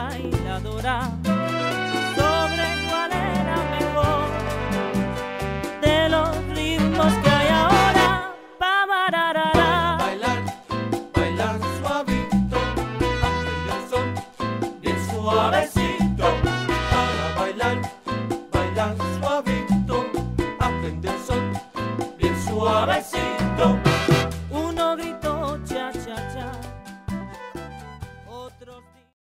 bailadora sobre cuál era mejor de los ritmos que hay ahora. Pa bararara. Bailar, bailar suavito, bajo el son bien suave.